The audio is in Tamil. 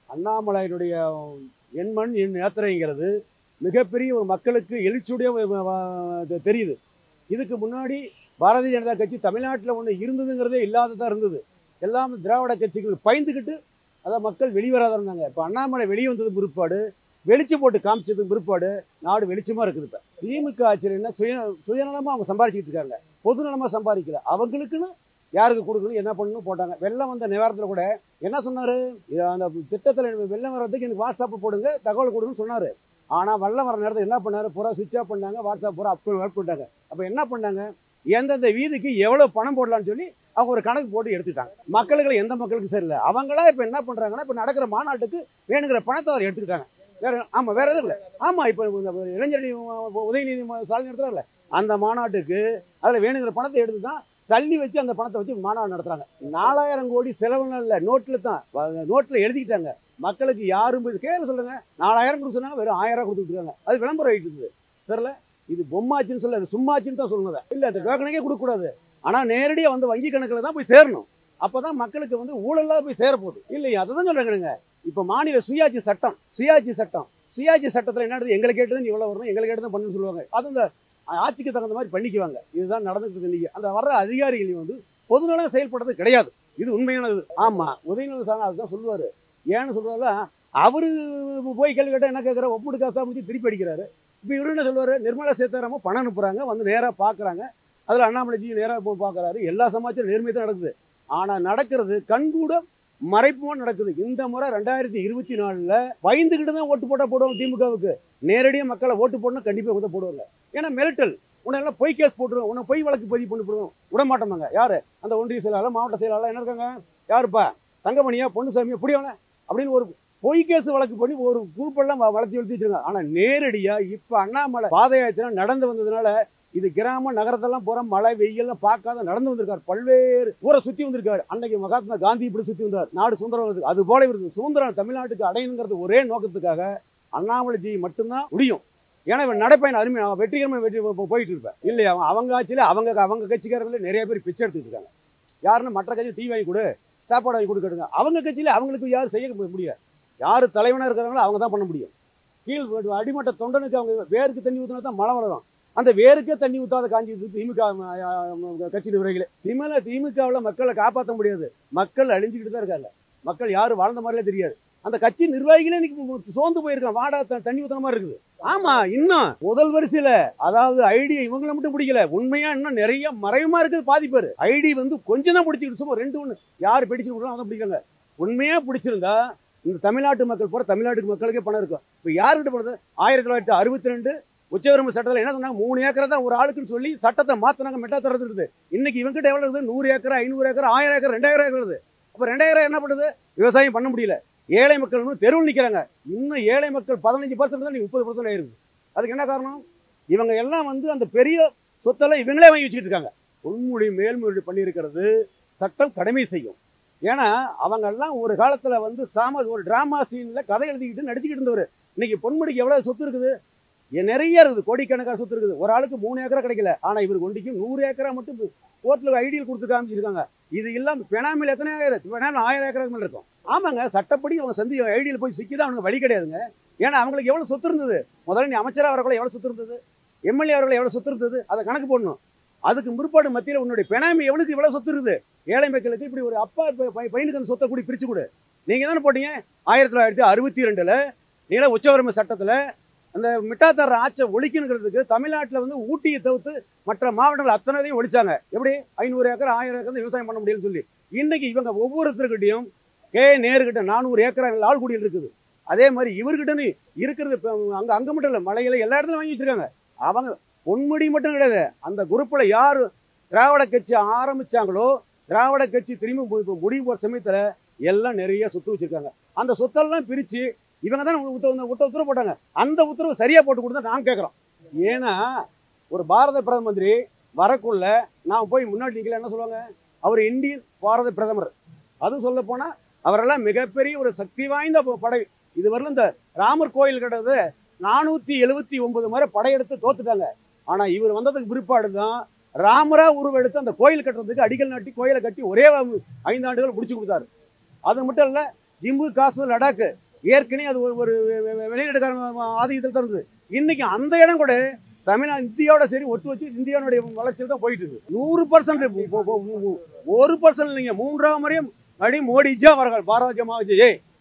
அண்ணாமலையினுடைய எண்மண் என் யாத்திரைங்கிறது மிகப்பெரிய ஒரு மக்களுக்கு எழுச்சியுடைய தெரியுது. இதுக்கு முன்னாடி பாரதிய ஜனதா கட்சி தமிழ்நாட்டில் ஒன்று இருந்ததுங்கிறதே இல்லாததான் இருந்தது. எல்லாம் திராவிட கட்சிகள் பயந்துக்கிட்டு அதான் மக்கள் வெளிவராத இருந்தாங்க. இப்போ அண்ணாமலை வெளியே வந்தது பிற்பாடு, வெளிச்சு போட்டு காமிச்சதுக்கு பிற்பாடு நாடு வெளிச்சமாக இருக்குது. இப்போ திமுக ஆட்சியில் என்ன சுயநலமாக அவங்க சம்பாதிச்சுட்டு இருக்காங்க, பொதுநலமாக சம்பாதிக்கல. அவங்களுக்குன்னு யாருக்கு கொடுக்கணும் என்ன பண்ணணும் போட்டாங்க. வெள்ளம் வந்த நேரத்தில் கூட என்ன சொன்னார், அந்த திட்டத்தில் வெள்ளம் வர்றதுக்கு எனக்கு வாட்ஸ்அப் போடுங்க, தகவல் கொடுங்கன்னு சொன்னார். ஆனால் வெள்ளம் வர நேரத்தில் என்ன பண்ணார், பூரா சுவிட்ச் ஆஃப் பண்ணாங்க, வாட்ஸ்அப் பூரா ஒர்க் பண்ணிட்டாங்க. அப்போ என்ன பண்ணாங்க, எந்தெந்த வீதிக்கு எவ்வளோ பணம் போடலான்னு சொல்லி அவங்க ஒரு கணக்கு போட்டு எடுத்துட்டாங்க. மக்களுக்கு எந்த மக்களுக்கு சரியில்லை. அவங்களா இப்போ என்ன பண்ணுறாங்கன்னா, இப்போ நடக்கிற மாநாட்டுக்கு வேணுங்கிற பணத்தை அவர் எடுத்துக்கிட்டாங்க. வேற ஆமாம், வேற எதுவும் இல்லை. ஆமாம், இப்போ இளைஞரணி உதயநிதி ஸ்டாலின் நடத்துறாருல, அந்த மாநாட்டுக்கு அதில் வேணுங்கிற பணத்தை எடுத்து தான் தள்ளி வச்சு அந்த பணத்தை வச்சு மாநாடு நடத்துறாங்க. 4000 கோடி செலவுலாம் இல்லை, நோட்டில் தான், நோட்டில் எழுதிக்கிட்டாங்க. மக்களுக்கு யாரும் கேள்வி சொல்லுங்க, 4000 கொடுக்க சொன்னாங்க, வெறும் 1000 கொடுத்துருக்காங்க. அது விளம்பரம் ஆகிட்டு இருக்குது. தெரியல, இது பொம்மாச்சின்னு சொல்ல, சும்மாச்சின்னு தான் சொல்லுங்க. இல்லை, அந்த டோக்கனுக்கே கொடுக்கக்கூடாது. ஆனால் நேரடியாக வந்து வங்கி கணக்கில் தான் போய் சேரணும். அப்போ தான் மக்களுக்கு வந்து ஊழலாக போய் சேரப்போகுது. இல்லையா, அதை தான் சொல்கிறாங்க. இப்போ மாநில சுயாட்சி சட்டத்தில் என்ன, எங்களை கேட்டு தான் இவ்வளோ வரணும், எங்களை கேட்டு தான் பண்ணுன்னு சொல்லுவாங்க. அது இந்த ஆட்சிக்கு தகுந்த மாதிரி பண்ணிக்குவாங்க. இதுதான் நடந்துக்கிட்டு இன்னைக்கு. அந்த வர்ற அதிகாரிகள் வந்து பொதுநலம் செயல்படுறது கிடையாது. இது உண்மையானது. ஆமாம், உதயநிதி சார் அதுதான் சொல்லுவார். ஏன்னு சொல்றாருல, அவரு போய் கேள்வி கேட்டால் என்ன கேட்குற, ஒப்புடு காசா முடிச்சு திருப்பி அடிக்கிறாரு. இப்போ இவரு என்ன சொல்லுவார், நிர்மலா சீதாராமன் பணம் அனுப்புகிறாங்க, வந்து நேராக பார்க்குறாங்க. அதில் அண்ணாமலைஜி நேராக போய் பார்க்குறாரு. எல்லா சமாச்சாரம் நேர்மையாக தான் நடக்குது. ஆனால் நடக்கிறது கண்கூட மறைப்புமா நடக்குது. இந்த முறை 2024 பயந்துக்கிட்டு தான் ஓட்டு போட்டால் போடுவாங்க திமுகவுக்கு. நேரடியாக மக்களை ஓட்டு போடணும், கண்டிப்பாக போடுவாங்க. ஏன்னா மிரட்டல், உன்னை எல்லாம் பொய் கேஸ் போட்டுருவோம், உன்னை பொய் வழக்கு பதிவு பண்ணி போடுவோம், விட மாட்டோமாங்க. யார் அந்த ஒன்றிய செயலாளர், மாவட்ட செயலாளர் என்ன இருக்காங்க, யாருப்பா தங்கமணியா பொன்னுசாமியா புடியவன அப்படின்னு ஒரு பொய் கேஸ் வழக்கு பண்ணி ஒரு குரூப்பெல்லாம் வளர்த்தி வச்சிருக்காங்க. ஆனால் நேரடியாக இப்போ அண்ணாமலை பாத யாத்திரை நடந்து வந்ததுனால இது கிராம நகரத்தெல்லாம் போகிற மழை வெயில்லாம் பார்க்காத நடந்து வந்திருக்காரு. பல்வேறு ஊரை சுற்றி வந்திருக்காரு. அன்னைக்கு மகாத்மா காந்தி இப்படி சுற்றி வந்தார், நாடு சுதந்திரம். அது போல இருக்கு. சுதந்திரம் தமிழ்நாட்டுக்கு அடையணுங்கிறது ஒரே நோக்கத்துக்காக அண்ணாமலைஜி மட்டும்தான் முடியும். ஏன்னா இவன் நடைப்பயன் அருமையாக வெற்றிகரமாக போயிட்டு இருப்பேன் இல்லையா. அவங்க ஆட்சியில் அவங்க கட்சிக்காரங்களே நிறைய பேர் பிச்சை எடுத்துட்டு இருக்காங்க. யாருன்னு மற்ற கட்சி டீ வாங்கி கொடு, சாப்பாடு வாங்கி கொடுக்கடுங்க. அவங்க கட்சியில் அவங்களுக்கு யாரும் செய்ய முடியாது. யார் தலைவனாக இருக்கிறாங்களோ அவங்க தான் பண்ண முடியும். கீழ் அடிமட்ட தொண்டனுக்கு அவங்க வேருக்கு தண்ணி ஊற்றினா தான் மழை வரும். அந்த வேருக்கே தண்ணி ஊற்றாத காஞ்சி திமுக கட்சி நிர்வாகிகளே. திமுகவில் மக்களை காப்பாற்ற முடியாது. மக்கள் அழிஞ்சுக்கிட்டு தான் இருக்காங்க. மக்கள் யாரும் வாழ்ந்த மாதிரிலே தெரியாது. அந்த கட்சி நிர்வாகிகளே இன்னைக்கு சோர்ந்து போயிருக்காங்க. வாடா தண்ணி ஊற்றுன மாதிரி இருக்குது. ஆமா, இன்னும் முதல் வரிசையில அதாவது ஐடி இவங்களை மட்டும் பிடிக்கல, உண்மையா இன்னும் நிறைய மறைமுகமா இருக்குது. பாதிப்பாரு ஐடி வந்து கொஞ்சம் தான் பிடிச்சிக்கிட்டு, சும்மா 2 யார் பிடிச்சு விடுறோம் அதை பிடிக்கல. உண்மையா பிடிச்சிருந்தா இந்த தமிழ்நாட்டு மக்கள் போற தமிழ்நாட்டு மக்களுக்கே பணம் இருக்கும். இப்போ யாருக்கிட்ட போனது, 1962 உச்சவரம்பு சட்டத்தில் என்ன சொன்னாங்க, 3 ஏக்கரை தான் ஒரு ஆளுக்குன்னு சொல்லி சட்டத்தை மாத்தினாங்க. மெட்டா தரது இருக்குது. இன்னைக்கு இவங்ககிட்ட எவ்வளவு இருக்குது, 100 ஏக்கர் 500 ஏக்கர் 1000 ஏக்கர் 2000 ஏக்கர் இருக்குது. அப்போ 2000 என்ன பண்ணுது, விவசாயம் பண்ண முடியல. ஏழை மக்கள் இன்னும் தெருவில் நிற்கிறாங்க. இன்னும் ஏழை மக்கள் 15% தான் 30% ஆயிருக்கு. அதுக்கு என்ன காரணம், இவங்க எல்லாம் வந்து அந்த பெரிய சொத்தெல்லாம் இவங்களே வாங்கி வச்சுக்கிட்டு இருக்காங்க. உள்மொழி மேல்மொழி பண்ணியிருக்கிறது சட்டம் கடமை செய்யும். ஏன்னா அவங்க எல்லாம் ஒரு காலத்தில் வந்து ஒரு டிராமா சீனில் கதை எழுதிக்கிட்டு நடிச்சுக்கிட்டு இருந்தவர். இன்னைக்கு பொன்முடிக்கு எவ்வளோ சொத்து இருக்குது, நிறைய இருக்குது, கோடிக்கணக்கான சொத்து இருக்குது. ஒரு ஆளுக்கு 3 ஏக்கரா கிடைக்கல. ஆனால் இவர் கொண்டிக்கு 100 ஏக்கரா மட்டும் கோர்ட்டில் ஐடியல் கொடுத்து காமிச்சிருக்காங்க. இது இல்லாமல் பெனாமில் எத்தனை ஆயிரம், பெனாமில் 1000 ஏக்கருக்கு மேலே இருக்கும். ஆமாங்க, சட்டப்படி அவங்க சந்தி ஐடியில் போய் சிக்கிதான் அவனுக்கு வழி கிடையாதுங்க. ஏன்னா அவங்களுக்கு எவ்வளோ சொத்து இருந்தது, முதல்ல நீ அமைச்சராக வரக்குள்ள எவ்வளோ சொத்து இருந்தது, எம்எல்ஏ அவர்களை எவ்வளோ சொத்து இருந்தது, அதை கணக்கு போடணும். அதுக்கு முற்பாடு மத்தியில் உன்னுடைய பெனாமி எவனுக்கு இவ்வளோ சொத்து இருக்குது, ஏழை மக்களுக்கு இப்படி ஒரு அப்பா பையனுக்கு அந்த சொத்தை கூடி பிரித்து கொடு. நீங்கள் தானே போட்டீங்க 1962 நீல உச்சவரம்பு சட்டத்தில் அந்த மிட்டாத்தர ஆட்சை ஒழிக்கணுங்கிறதுக்கு தமிழ்நாட்டில் வந்து ஊட்டியை தவிர்த்து மற்ற மாவட்டங்கள் அத்தனையும் ஒழிச்சாங்க. எப்படி 500 ஏக்கர் 1000 ஏக்கர் விவசாயம் பண்ண முடியும்னு சொல்லி. இன்னைக்கு இவங்க ஒவ்வொருத்தருக்கிட்டையும் நேருக்கிட்ட 400 ஏக்கர் ஆள்குடியில் இருக்குது. அதே மாதிரி இவர்கிட்ட இருக்கிறது அங்கே மட்டும் இல்லை, மலையில எல்லா இடத்துலையும் வாங்கி வச்சிருக்காங்க. அவங்க பொன்முடி மட்டும் கிடையாது, அந்த குரூப்பில் யார் திராவிட கட்சி ஆரம்பிச்சாங்களோ, திராவிட கட்சி திரும்பி முடிவு போகிற சமயத்தில் எல்லாம் நிறைய சொத்து வச்சிருக்காங்க. அந்த சொத்தெல்லாம் பிரித்து இவங்க தான் உத்தரவு போட்டாங்க. அந்த உத்தரவு சரியாக போட்டு கொடுத்தா நாங்கள் கேட்குறோம். ஏன்னா ஒரு பாரத பிரதம மந்திரி வரக்குள்ள நான் போய் முன்னாடி நிற்கல, என்ன சொல்லுவாங்க, அவர் இந்தியன் பாரத பிரதமர். அதுவும் சொல்ல போனால் அவரெல்லாம் மிகப்பெரிய ஒரு சக்தி வாய்ந்த படை. இதுவரையிலும் இந்த ராமர் கோயில் கட்டுறது 479 முறை படையெடுத்து தோத்துட்டாங்க. ஆனால் இவர் வந்ததுக்கு பிற்பாடு தான் ராமரா உருவெடுத்து அந்த கோயில் கட்டுறதுக்கு அடிக்கல் நாட்டி கோயிலை கட்டி ஒரே 5 ஆண்டுகள் முடிச்சு கொடுத்தாரு. அது மட்டும் இல்லை, ஜம்மு காஷ்மீர் லடாக் ஏற்கனவே அது ஒரு வெளிநாட்டுக்கார ஆதிக்கத்தில் தான் இருந்தது. இன்னைக்கு அந்த இடம் கூட தமிழ்நாடு இந்தியாவோட சரி ஒட்டு வச்சு இந்தியாவுடைய வளர்ச்சியில் தான் போயிட்டு இருக்கு. 100% 1% இல்லைங்க. 3ஆம் முறையும் மோடிஜி அவர்கள் பாரத ஜமாஜி